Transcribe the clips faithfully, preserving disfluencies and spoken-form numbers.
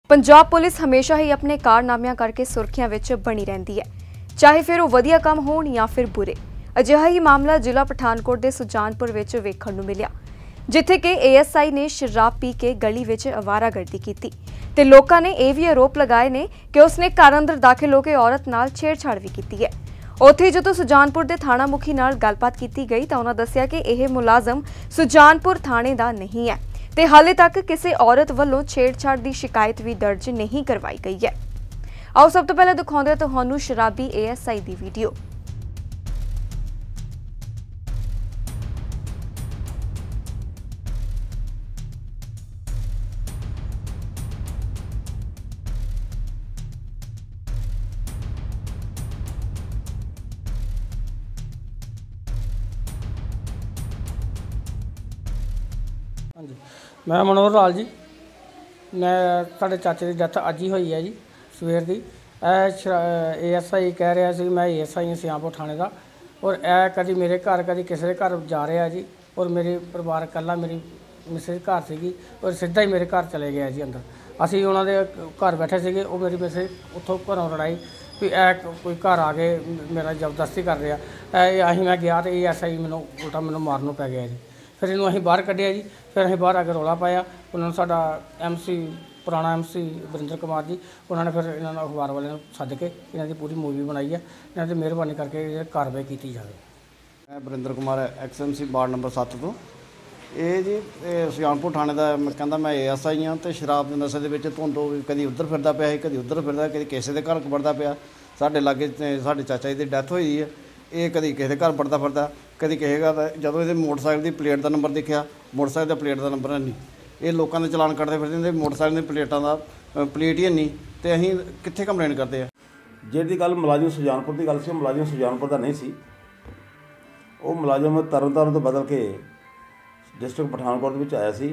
Punjab police हमेशा ही अपने कारनामिਆਂ करके सुर्खियां विच बनी रहती है, चाहे फिर वो वधिया काम होण या फिर बुरे। अजिहा ही मामला जिला पठानकोट के सुजानपुर विच वेखण नूं मिलिया, जिथे कि ए एस आई ने शराब पी के गली विच अवारागर्दी कीती ते लोकां ने यह भी आरोप लगाए ने कि उसने घर अंदर दाखिल होकर औरत नाल छेड़छाड़ भी की है। उत्थे जदों सुजानपुर के थाणा मुखी नाल गलबात की गई तो उन्होंने दस्सिया कि यह मुलाजम सुजानपुर थाणे का नहीं है ते हाले तक किसी औरत वालों छेड़छाड़ की शिकायत भी दर्ज नहीं करवाई गई है। आओ सब तो पहले दिखाते तुहानू शराबी ए एस आई की वीडियो। हाँ जी, मैं मनोहर लाल जी। मैं साढ़े चाचे की डैथ अज ही हुई है जी सवेर की। ए एस आई कह रहा सी मैं ए एस आई हाँ सुजानपुर थाने का, और ए कभी मेरे घर कभी किसी के घर जा रहा जी, और मेरे परिवार कल्ला मेरी मिसेज घर सी और सीधा ही मेरे घर चले गया जी अंदर। असी उन्होंने घर बैठे थे, वो मेरी मिसेज उतों घरों लड़ाई भी ए कोई घर आ गए मेरा जबरदस्ती कर रहा। अं मैं गया तो ए एस आई मैनू उल्टा मैनू मारनों पै गया जी। फिर इनू अं बहर कढ़िया जी, फिर अं बहर आके रौला पाया। उन्होंने साडा एम सी पुराना एम सी वरिंदर कुमार जी, उन्होंने फिर इन्होंने अखबार वाले सद के इन्हों की पूरी मूवी बनाई है। इन्हों की मेहरबानी करके कार्रवाई की जाए। मैं Varinder Kumar ex M C ward number सत्त तो ये जी सुजानपुर थाने का कहता मैं ए एस आई हाँ, तो शराब के नशे के धुंद कभी उधर फिरदा पिया, कभी उधर फिरदा, कभी किसी के घर वड़दा पिया। साढ़े लागे साढ़े चाचा जी की डैथ हुई है, ये कभी किसी के घर वड़दा फिरदा, कभी किसी का जो ये मोटरसाइकिल की प्लेट का नंबर देखा, मोटरसाइकिल का प्लेट का नंबर है नहीं। ये लोगों के चलान कटते फिरते मोटरसाइकिल की प्लेटों का प्लेट ही है नहीं, तो अं कित्थे कंप्लेन करते हैं। जिहड़ी गल मुलाजिम सुजानपुर की गल सी, मुलाजिम सुजानपुर का नहीं सी, वो मुलाजिम तरनताਰਨ तो बदल के डिस्ट्रिक्ट पठानकोट में आया सी।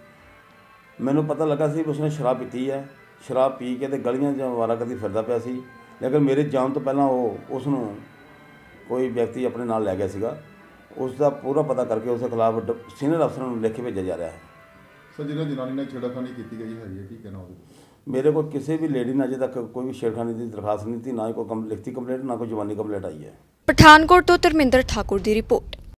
मैनू पता लगा सी उसने शराब पीती है, शराब पी के तो गलियां च अवारागर्दी फिरदा पिया सी। लेकिन मेरे जान तो पहला वो उसनू कोई व्यक्ति अपने नाल लै गया सीगा। उसका पूरा पता करके उसके खिलाफ सीनियर अफसरों को लिख के भेजा जा रहा है। सर जिन्हों जनानी ने छेड़खानी की गई है की कहना हो? मेरे को किसी भी लेडी ने अजे तक कोई भी छेड़खानी की दरखास्त नहीं थी, ना ही कोई लिखती कंप्लेंट, ना कोई जवानी कंप्लेंट आई है। पठानकोट तो धर्मिंदर ठाकुर की रिपोर्ट।